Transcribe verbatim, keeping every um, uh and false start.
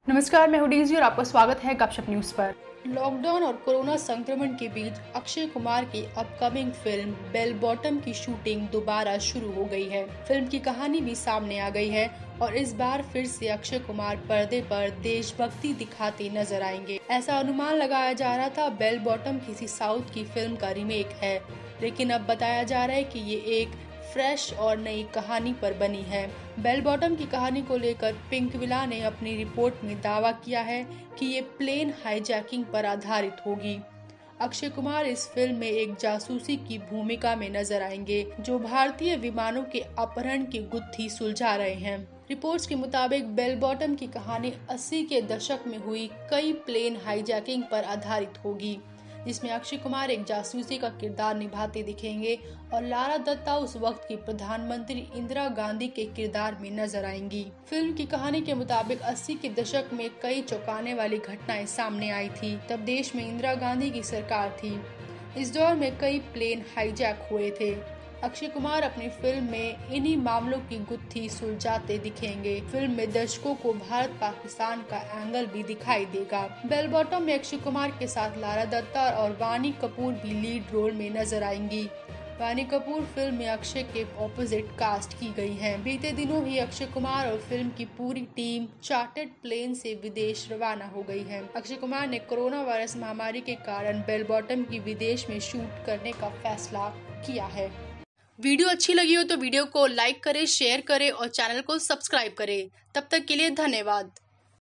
नमस्कार, मैं हूं डेज़ी और आपका स्वागत है गपशप न्यूज पर। लॉकडाउन और कोरोना संक्रमण के बीच अक्षय कुमार की अपकमिंग फिल्म बेल बॉटम की शूटिंग दोबारा शुरू हो गई है। फिल्म की कहानी भी सामने आ गई है और इस बार फिर से अक्षय कुमार पर्दे पर देशभक्ति दिखाते नजर आएंगे। ऐसा अनुमान लगाया जा रहा था बेल बॉटम किसी साउथ की फिल्म का रीमेक है, लेकिन अब बताया जा रहा है कि ये एक फ्रेश और नई कहानी पर बनी है। बेल बॉटम की कहानी को लेकर पिंकविला ने अपनी रिपोर्ट में दावा किया है कि ये प्लेन हाईजैकिंग पर आधारित होगी। अक्षय कुमार इस फिल्म में एक जासूसी की भूमिका में नजर आएंगे, जो भारतीय विमानों के अपहरण की गुत्थी सुलझा रहे हैं। रिपोर्ट्स के मुताबिक बेल बॉटम की कहानी अस्सी के दशक में हुई कई प्लेन हाईजैकिंग पर आधारित होगी, जिसमें अक्षय कुमार एक जासूसी का किरदार निभाते दिखेंगे और लारा दत्ता उस वक्त की प्रधानमंत्री इंदिरा गांधी के किरदार में नजर आएंगी। फिल्म की कहानी के मुताबिक अस्सी के दशक में कई चौंकाने वाली घटनाएं सामने आई थी। तब देश में इंदिरा गांधी की सरकार थी। इस दौर में कई प्लेन हाईजैक हुए थे। अक्षय कुमार अपनी फिल्म में इन्हीं मामलों की गुत्थी सुलझाते दिखेंगे। फिल्म में दर्शकों को भारत पाकिस्तान का एंगल भी दिखाई देगा। बेल बॉटम में अक्षय कुमार के साथ लारा दत्ता और वानी कपूर भी लीड रोल में नजर आएंगी। वानी कपूर फिल्म में अक्षय के ऑपोजिट कास्ट की गई हैं। बीते दिनों ही अक्षय कुमार और फिल्म की पूरी टीम चार्टर्ड प्लेन से विदेश रवाना हो गई है। अक्षय कुमार ने कोरोना वायरस महामारी के कारण बेल बॉटम की विदेश में शूट करने का फैसला किया है। वीडियो अच्छी लगी हो तो वीडियो को लाइक करें, शेयर करें और चैनल को सब्सक्राइब करें। तब तक के लिए धन्यवाद।